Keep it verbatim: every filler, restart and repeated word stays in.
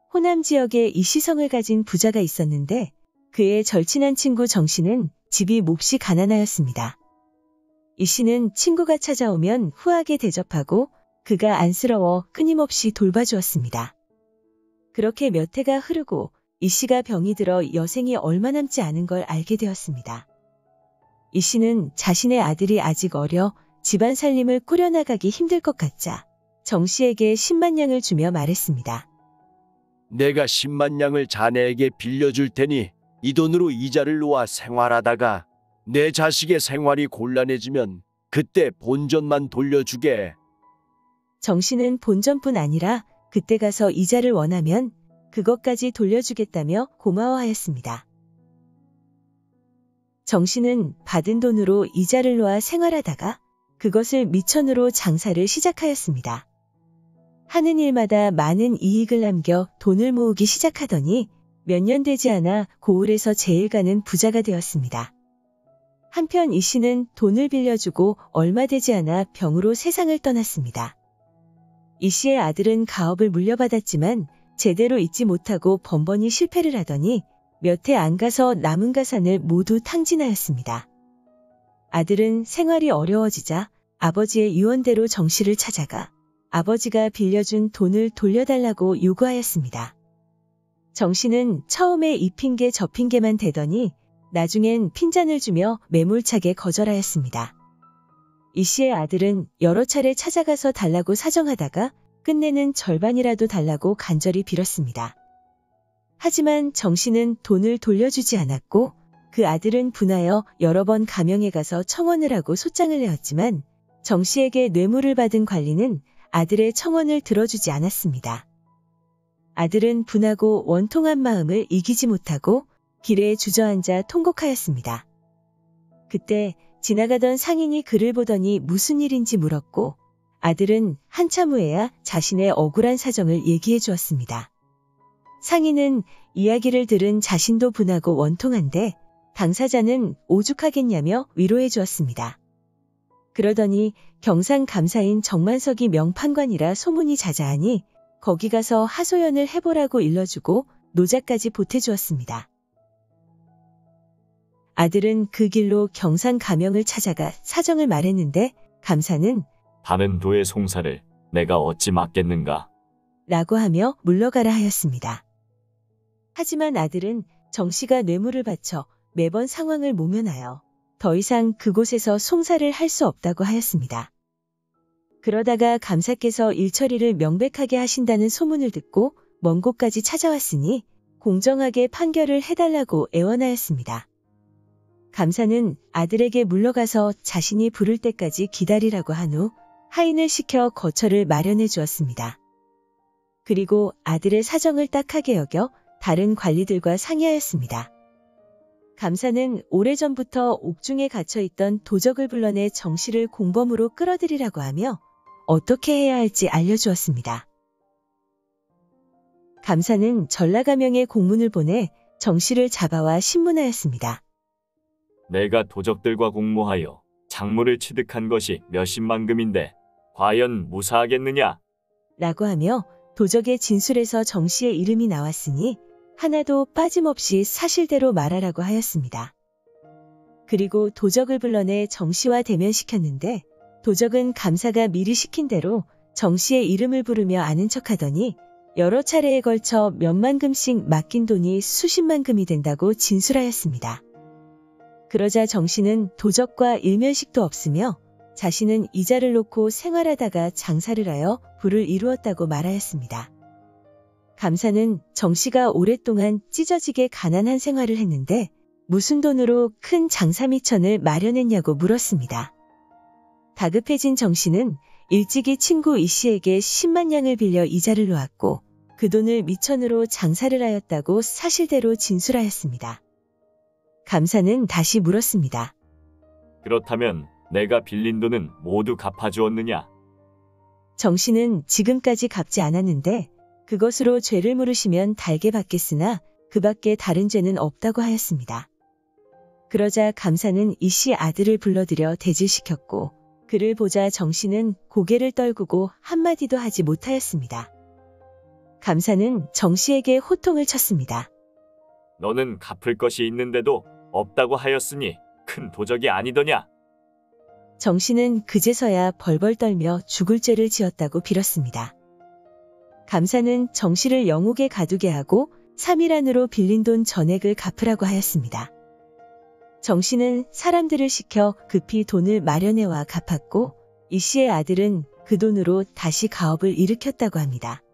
호남 지역에 이 씨성을 가진 부자가 있었는데 그의 절친한 친구 정 씨는 집이 몹시 가난하였습니다. 이 씨는 친구가 찾아오면 후하게 대접하고 그가 안쓰러워 끊임없이 돌봐주었습니다. 그렇게 몇 해가 흐르고 이 씨가 병이 들어 여생이 얼마 남지 않은 걸 알게 되었습니다. 이 씨는 자신의 아들이 아직 어려 집안 살림을 꾸려나가기 힘들 것 같자 정 씨에게 십만 냥을 주며 말했습니다. 내가 십만 냥을 자네에게 빌려줄 테니 이 돈으로 이자를 놓아 생활하다가 내 자식의 생활이 곤란해지면 그때 본전만 돌려주게. 정 씨는 본전뿐 아니라 그때 가서 이자를 원하면 그것까지 돌려주겠다며 고마워하였습니다. 정 씨는 받은 돈으로 이자를 놓아 생활하다가 그것을 미천으로 장사를 시작하였습니다. 하는 일마다 많은 이익을 남겨 돈을 모으기 시작하더니 몇 년 되지 않아 고을에서 제일 가는 부자가 되었습니다. 한편 이 씨는 돈을 빌려주고 얼마 되지 않아 병으로 세상을 떠났습니다. 이 씨의 아들은 가업을 물려받았지만 제대로 잊지 못하고 번번이 실패를 하더니 몇 해 안 가서 남은 가산을 모두 탕진하였습니다. 아들은 생활이 어려워지자 아버지의 유언대로 정 씨를 찾아가 아버지가 빌려준 돈을 돌려달라고 요구하였습니다. 정 씨는 처음에 이 핑계 저 핑계만 대더니 나중엔 핀잔을 주며 매몰차게 거절하였습니다. 이 씨의 아들은 여러 차례 찾아가서 달라고 사정하다가 끝내는 절반이라도 달라고 간절히 빌었습니다. 하지만 정 씨는 돈을 돌려주지 않았고 그 아들은 분하여 여러 번 가명에 가서 청원을 하고 소장을 내었지만 정 씨에게 뇌물을 받은 관리는 아들의 청원을 들어주지 않았습니다. 아들은 분하고 원통한 마음을 이기지 못하고 길에 주저앉아 통곡하였습니다. 그때 지나가던 상인이 그를 보더니 무슨 일인지 물었고 아들은 한참 후에야 자신의 억울한 사정을 얘기해 주었습니다. 상인은 이야기를 들은 자신도 분하고 원통한데 당사자는 오죽하겠냐며 위로해 주었습니다. 그러더니 경상감사인 정만석이 명판관이라 소문이 자자하니 거기 가서 하소연을 해보라고 일러주고 노자까지 보태주었습니다. 아들은 그 길로 경상가명을 찾아가 사정을 말했는데 감사는 다른 도의 송사를 내가 어찌 맡겠는가? 라고 하며 물러가라 하였습니다. 하지만 아들은 정 씨가 뇌물을 바쳐 매번 상황을 모면하여 더 이상 그곳에서 송사를 할 수 없다고 하였습니다. 그러다가 감사께서 일처리를 명백하게 하신다는 소문을 듣고 먼 곳까지 찾아왔으니 공정하게 판결을 해달라고 애원하였습니다. 감사는 아들에게 물러가서 자신이 부를 때까지 기다리라고 한 후 하인을 시켜 거처를 마련해 주었습니다. 그리고 아들의 사정을 딱하게 여겨 다른 관리들과 상의하였습니다. 감사는 오래전부터 옥중에 갇혀있던 도적을 불러내 정 씨를 공범으로 끌어들이라고 하며 어떻게 해야 할지 알려주었습니다. 감사는 전라가명에 공문을 보내 정 씨를 잡아와 신문하였습니다. 내가 도적들과 공모하여 작물을 취득한 것이 몇십만 금인데 과연 무사하겠느냐? 라고 하며 도적의 진술에서 정 씨의 이름이 나왔으니 하나도 빠짐없이 사실대로 말하라고 하였습니다. 그리고 도적을 불러내 정 씨와 대면시켰는데 도적은 감사가 미리 시킨 대로 정 씨의 이름을 부르며 아는 척하더니 여러 차례에 걸쳐 몇만 금씩 맡긴 돈이 수십만 금이 된다고 진술하였습니다. 그러자 정 씨는 도적과 일면식도 없으며 자신은 이자를 놓고 생활하다가 장사를 하여 부를 이루었다고 말하였습니다. 감사는 정 씨가 오랫동안 찢어지게 가난한 생활을 했는데 무슨 돈으로 큰 장사미천을 마련했냐고 물었습니다. 다급해진 정 씨는 일찍이 친구 이 씨에게 십만 냥을 빌려 이자를 놓았고 그 돈을 미천으로 장사를 하였다고 사실대로 진술하였습니다. 감사는 다시 물었습니다. 그렇다면 내가 빌린 돈은 모두 갚아주었느냐? 정 씨는 지금까지 갚지 않았는데 그것으로 죄를 물으시면 달게 받겠으나 그 밖에 다른 죄는 없다고 하였습니다. 그러자 감사는 이 씨 아들을 불러들여 대질시켰고 그를 보자 정 씨는 고개를 떨구고 한마디도 하지 못하였습니다. 감사는 정 씨에게 호통을 쳤습니다. 너는 갚을 것이 있는데도 없다고 하였으니 큰 도적이 아니더냐? 정 씨는 그제서야 벌벌 떨며 죽을 죄를 지었다고 빌었습니다. 감사는 정 씨를 영옥에 가두게 하고 삼 일 안으로 빌린 돈 전액을 갚으라고 하였습니다. 정 씨는 사람들을 시켜 급히 돈을 마련해와 갚았고 이 씨의 아들은 그 돈으로 다시 가업을 일으켰다고 합니다.